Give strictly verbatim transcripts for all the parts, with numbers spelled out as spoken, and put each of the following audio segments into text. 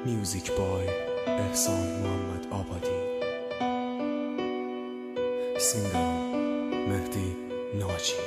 میوزیک بای احسان محمد آبادی. سینگر مهدی ناجی.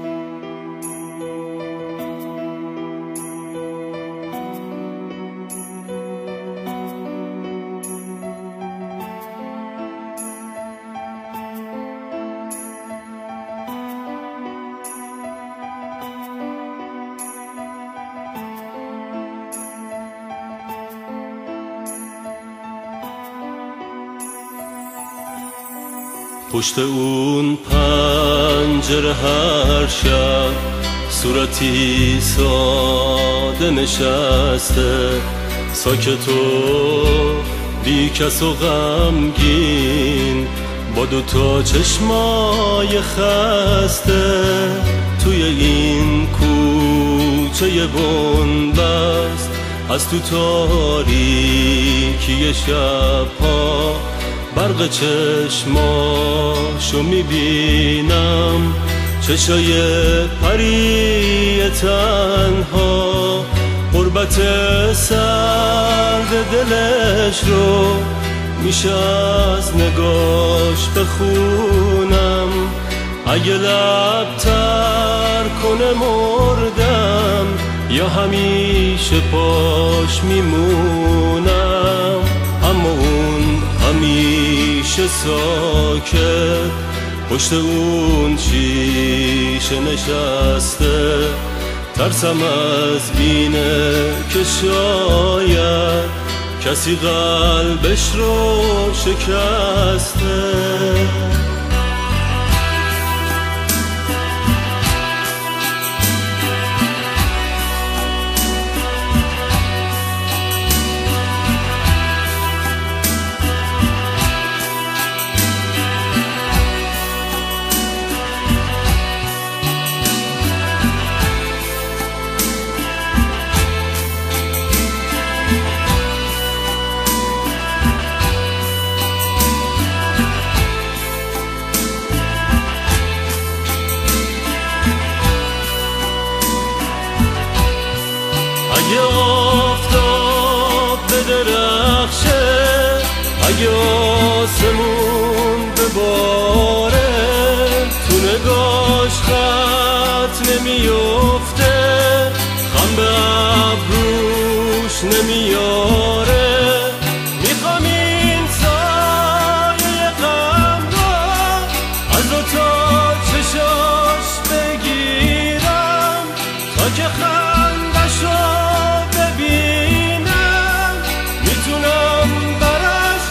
پشت اون پنجره هر شب صورتی ساده نشسته، ساکت و بی کس و غمگین، با دوتا چشمای خسته. توی این کوچه بنبست از تو تاریکی شبها برق چشماشو میبینم، چشای پری تنها، غربت سرد دلش رو میشه از نگاش بخونم. اگه لب تر کنه مردم یا همیشه پاش میمونم، اما اون همیشه ساکت پشت اون شیشه نشسته. ترسم از اینه که شاید کسی قلبش رو شکسته. اگه آفتاب بدرخشه، اگه آسمون بباره، تو نگاش خط نمیفته، خم به ابروش نمیاره. میخوام این سایه غم رو از دو تا چشاش بگیرم، تا که خندشو ببینم میتونم براش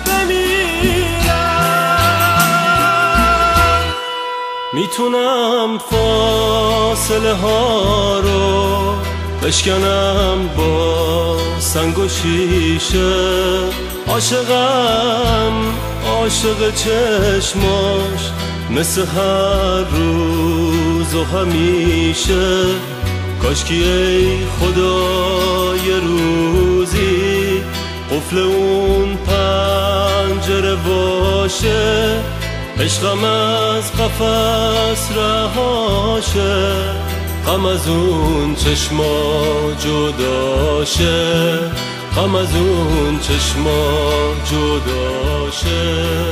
بمیرم. میتونم فاصله ها رو بشکنم با سنگ و شیشه. عاشقم عاشق چشماش مثل هر روز و همیشه. کاشکی ای خدا یه روزی قفل اون پنجره باشه، عشقم از قفس رهاشه، غم از اون چشما جداشه، غم از اون چشما جداشه.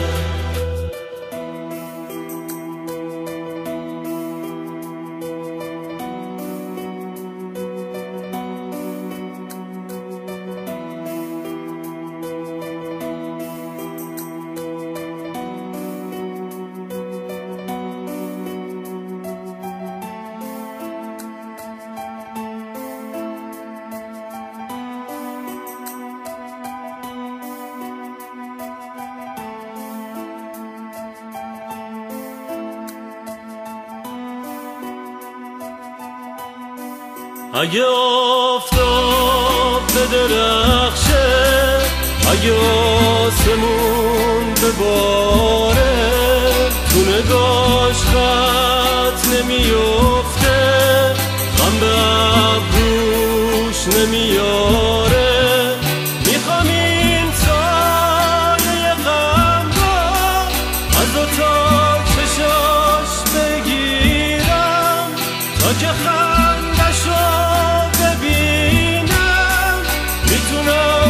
اگه آفتاب بدرخشه، اگه آسمون بباره، تو نگاش خط نمیفته، غم به ابروش نمیاره. میخوام این سایه غم رو از دو تا چشاش بگیرم، تا که خندشو ببینم میتونم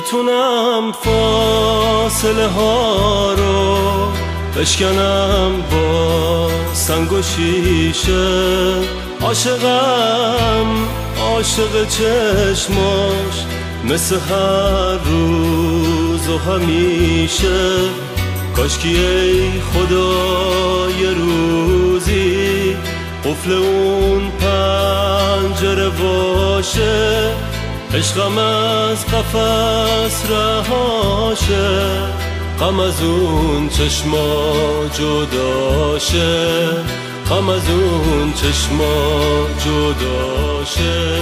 میتونم فاصله ها رو بشکنم با سنگ و شیشه. عاشقم عاشق چشماش مثل هر روز و همیشه. کاشکی ای خدا یه روزی قفل اون پنجره باشه، عشقم از قفس رهاشه، غم از اون چشما جداشه، غم از اون چشما جداشه.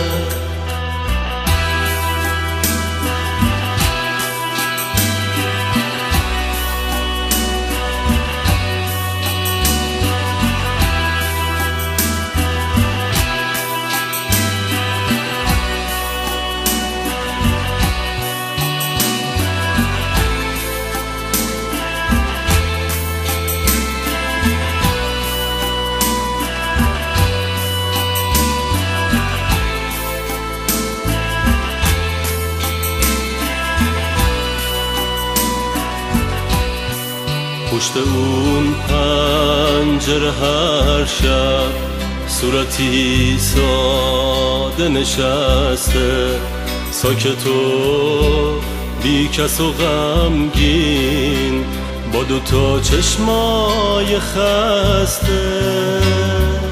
پشت اون پنجره هر شب صورتی ساده نشسته، ساکت و بی کس و غمگین با دوتا چشمای خسته.